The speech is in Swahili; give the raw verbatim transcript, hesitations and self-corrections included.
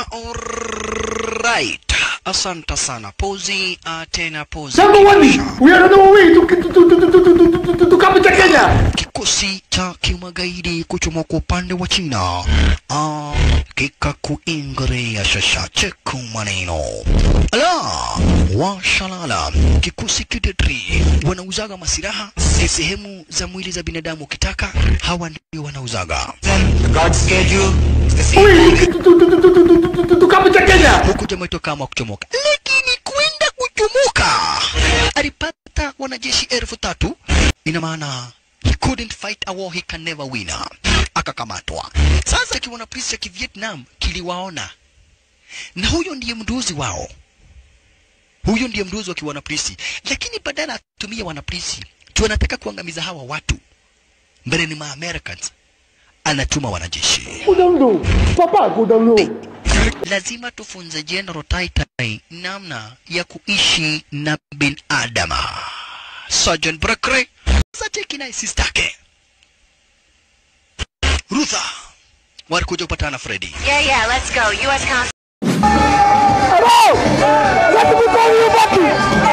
Alright. Asante sana. Pozi uh, tena pozi. Number one, we are on our way to to to to to to to come to Kenya. Kikosi cha kimagaidi kuchomoka upande wa China. Ah, kika kuingilia shasha cheku maneno. Ala, washalala. Kikosi kidetri wanauzaga masiraha sehemu za mwili za binadamu kitaka hawa ndio wanauzaga. God schedule. Tukamucha Kenya. Huku jamaa itoka kama kuchomoka. Lakini kwenda kuchomoka. Alipata wanajeshi elfu tatu. Ina maana he couldn't fight a war he can never win. Akakamatwa. Sasa kiwana polisi ya Kivietnam kiliwaona. Na huyo ndiye mduzi wao. Huyo ndiye mduzi wa kiwana polisi. Lakini badala atumie wanapolisi, tu anataka kuangamiza hawa watu. Mbele ni ma Americans. Anatuma wanajeshi. Kudamdu. Papa kudamdu. Lazima tufunze General Taitai namna ya kuishi na binadama. Sergeant Brakre sasa cheki na sistake. Rutha walikuja kupatana Freddy. Yeah, yeah, let's go. U S Consul. Hello! Let me call you back.